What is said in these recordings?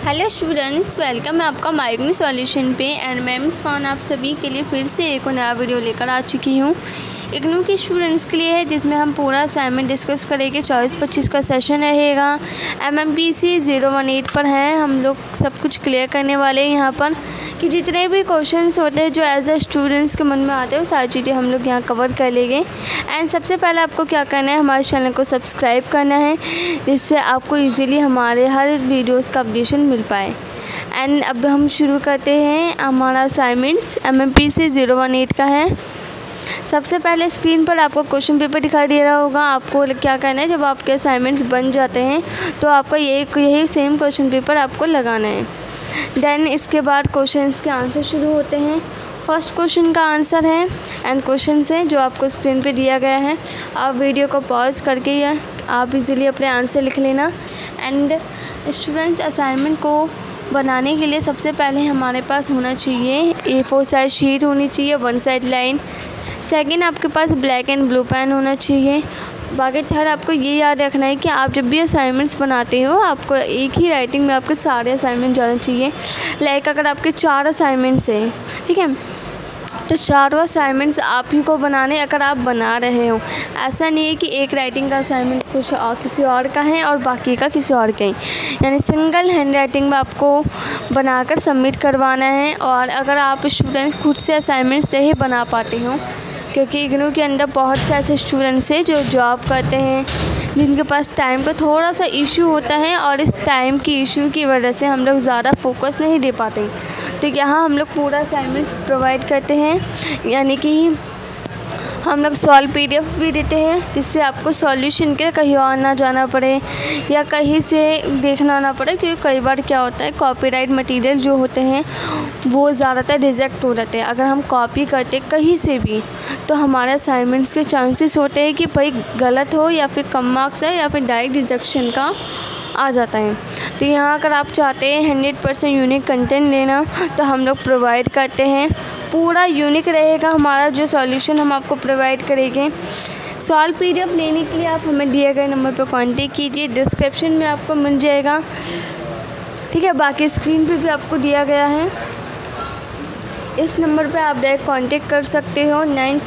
Hello students, welcome है आपका माइग्नी सॉल्यूशन पे। एंड मैं मिस कौन आप सभी के लिए फिर से एक नया वीडियो लेकर आ चुकी हूँ। इग्नू के स्टूडेंट्स के लिए है, जिसमें हम पूरा असाइनमेंट डिस्कस करेंगे। 24-25 का सेशन रहेगा। MMPC 018 पर हैं। हम लोग सब कुछ क्लियर करने वाले हैं यहाँ पर, कि जितने भी क्वेश्चंस होते हैं जो एज अ स्टूडेंट्स के मन में आते हैं वो सारी चीज़ें हम लोग यहाँ कवर कर लेंगे। एंड सबसे पहले आपको क्या करना है, हमारे चैनल को सब्सक्राइब करना है, जिससे आपको इजीली हमारे हर वीडियोस का अपडेशन मिल पाए। एंड अब हम शुरू करते हैं। हमारा असाइनमेंट्स MMPC 018 का है। सबसे पहले स्क्रीन पर आपको क्वेश्चन पेपर दिखाई दे रहा होगा। आपको क्या करना है, जब आपके असाइनमेंट्स बन जाते हैं तो आपका यही सेम क्वेश्चन पेपर आपको लगाना है। देन इसके बाद क्वेश्चंस के आंसर शुरू होते हैं। फर्स्ट क्वेश्चन का आंसर है एंड क्वेश्चन है जो आपको स्क्रीन पे दिया गया है। आप वीडियो को पॉज करके या आप इजीली अपने आंसर लिख लेना। एंड स्टूडेंट्स, असाइनमेंट को बनाने के लिए सबसे पहले हमारे पास होना चाहिए A4 साइज शीट होनी चाहिए, 1 साइड लाइन। सेकंड, आपके पास ब्लैक एंड ब्लू पेन होना चाहिए। बाकी थर्ड, आपको ये याद रखना है कि आप जब भी असाइनमेंट्स बनाते हो आपको एक ही राइटिंग में आपके सारे असाइनमेंट जाना चाहिए। लाइक अगर आपके 4 असाइनमेंट्स हैं, ठीक है, तो चारों असाइनमेंट्स आप ही को बनाने, अगर आप बना रहे हो। ऐसा नहीं है कि एक राइटिंग का असाइनमेंट कुछ और किसी और का है और बाकी का किसी और का है। यानी सिंगल हैंड राइटिंग में आपको बनाकर सबमिट करवाना है। और अगर आप स्टूडेंट्स खुद से असाइनमेंट्स नहीं बना पाते हो, क्योंकि इग्नू के अंदर बहुत से ऐसे स्टूडेंट्स हैं जो जॉब करते हैं, जिनके पास टाइम का थोड़ा सा इशू होता है, और इस टाइम की इशू की वजह से हम लोग ज़्यादा फोकस नहीं दे पाते। तो यहाँ हम लोग पूरा असाइनमेंट्स प्रोवाइड करते हैं, यानी कि हम लोग सॉल्व PDF भी देते हैं, जिससे आपको सॉल्यूशन के कहीं और ना जाना पड़े या कहीं से देखना ना पड़े। क्योंकि कई बार क्या होता है, कॉपीराइट मटेरियल जो होते हैं वो ज़्यादातर रिजेक्ट हो जाते हैं। अगर हम कॉपी करते कहीं से भी तो हमारे असाइनमेंट्स के चांसेस होते हैं कि भाई गलत हो या फिर कम मार्क्स है या फिर डायरेक्ट रिजेक्शन का आ जाता है। तो यहाँ अगर आप चाहते हैं 100% यूनिक कंटेंट लेना, तो हम लोग प्रोवाइड करते हैं। पूरा यूनिक रहेगा हमारा जो सॉल्यूशन हम आपको प्रोवाइड करेंगे। सॉल्व PDF लेने के लिए आप हमें दिए गए नंबर पर कांटेक्ट कीजिए, डिस्क्रिप्शन में आपको मिल जाएगा, ठीक है। बाकी स्क्रीन पे भी आपको दिया गया है। इस नंबर पे आप डायरेक्ट कांटेक्ट कर सकते हो।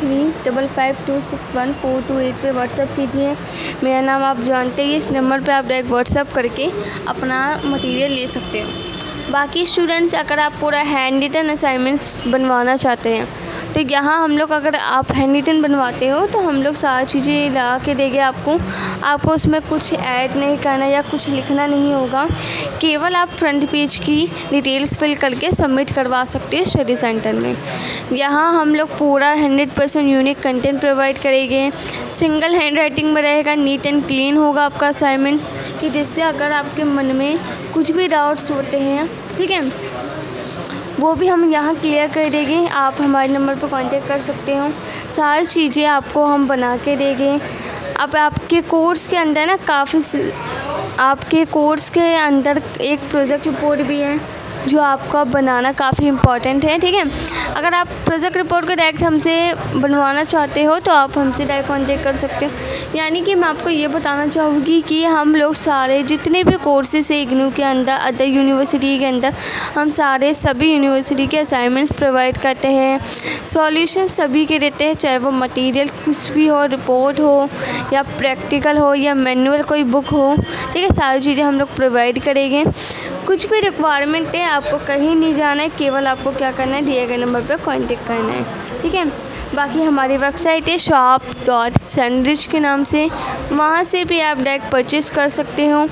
9355261428 पे व्हाट्सअप कीजिए। मेरा नाम आप जानते ही, इस नंबर पे आप डायरेक्ट व्हाट्सअप करके अपना मटेरियल ले सकते हो। बाकी स्टूडेंट्स, अगर आप पूरा हैंड रिटन असाइनमेंट्स बनवाना चाहते हैं, तो यहाँ हम लोग, अगर आप हैंड रिटन बनवाते हो तो हम लोग सारी चीज़ें लगा के देंगे आपको उसमें कुछ ऐड नहीं करना या कुछ लिखना नहीं होगा। केवल आप फ्रंट पेज की डिटेल्स फिल करके सबमिट करवा सकते हो स्टडी सेंटर में। यहाँ हम लोग पूरा 100% यूनिक कंटेंट प्रोवाइड करेंगे। सिंगल हैंड राइटिंग में रहेगा, नीट एंड क्लीन होगा आपका असाइनमेंट्स, कि जिससे अगर आपके मन में कुछ भी डाउट्स होते हैं, ठीक है, वो भी हम यहाँ क्लियर कर देंगे। आप हमारे नंबर पर कांटेक्ट कर सकते हो। सारी चीज़ें आपको हम बना के देंगे। अब आपके कोर्स के अंदर ना आपके कोर्स के अंदर एक प्रोजेक्ट रिपोर्ट भी है जो आपका बनाना काफ़ी इम्पॉर्टेंट है, ठीक है। अगर आप प्रोजेक्ट रिपोर्ट को डायरेक्ट हमसे बनवाना चाहते हो तो आप हमसे डायरेक्ट कांटेक्ट कर सकते हो। यानी कि मैं आपको ये बताना चाहूँगी कि हम लोग सारे जितने भी कोर्सेज है इग्नू के अंदर, अदर यूनिवर्सिटी के अंदर, हम सभी यूनिवर्सिटी के असाइनमेंट्स प्रोवाइड करते हैं। सॉल्यूशन सभी के देते हैं, चाहे वो मटेरियल कुछ भी हो, रिपोर्ट हो या प्रैक्टिकल हो या मैनुअल कोई बुक हो, ठीक है। सारी चीज़ें हम लोग प्रोवाइड करेंगे। कुछ भी रिक्वायरमेंट है, आपको कहीं नहीं जाना है, केवल आपको क्या करना है, दिए गए नंबर पर कांटेक्ट करना है, ठीक है। बाकी हमारी वेबसाइट है shop.sunrich के नाम से, वहाँ से भी आप डायरेक्ट परचेज़ कर सकते हो,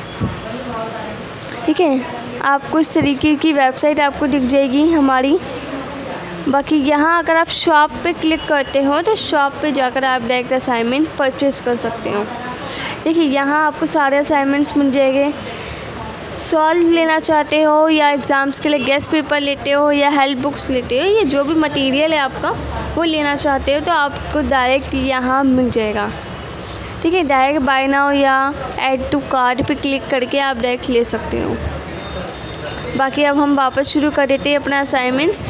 ठीक है। आपको इस तरीके की वेबसाइट आपको दिख जाएगी हमारी। बाकी यहाँ अगर आप शॉप पे क्लिक करते हो तो शॉप पे जाकर आप डायरेक्ट असाइनमेंट परचेज़ कर सकते हो। देखिए, यहाँ आपको सारे असाइनमेंट्स मिल जाएंगे। सॉल्व लेना चाहते हो या एग्ज़ाम्स के लिए गेस्ट पेपर लेते हो या हेल्प बुक्स लेते हो, या जो भी मटेरियल है आपका वो लेना चाहते हो, तो आपको डायरेक्ट यहाँ मिल जाएगा, ठीक है। डायरेक्ट बाय नाउ या ऐड टू कार्ट पे क्लिक करके आप डायरेक्ट ले सकते हो। बाकी अब हम वापस शुरू कर देते हैं अपना असाइनमेंट्स।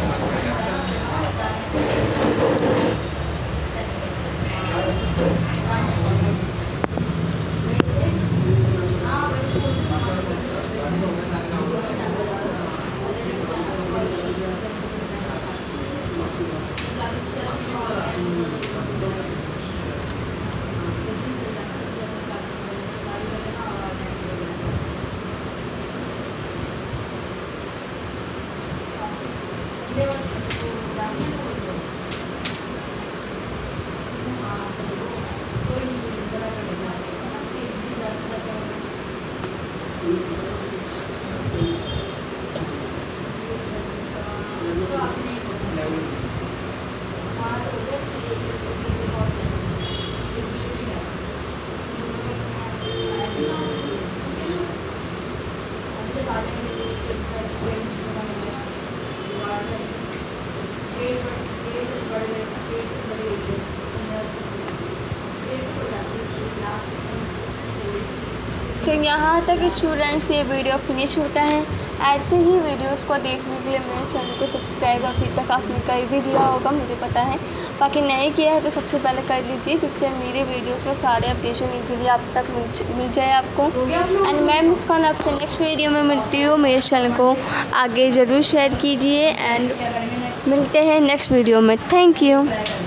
तो यहाँ तक स्टूडेंट्स ये वीडियो फिनिश होता है। ऐसे ही वीडियोस को देखने के लिए मेरे चैनल को सब्सक्राइब अभी तक आपने कर भी दिया होगा, मुझे पता है। बाकी नहीं किया है तो सबसे पहले कर लीजिए, जिससे मेरे वीडियोस में सारे अपडेशन इजीली आप तक मिल जाए आपको। एंड मैं मुस्कान आपसे नेक्स्ट वीडियो में मिलती हूँ। मेरे चैनल को आगे ज़रूर शेयर कीजिए एंड मिलते हैं नेक्स्ट वीडियो में। Thank you.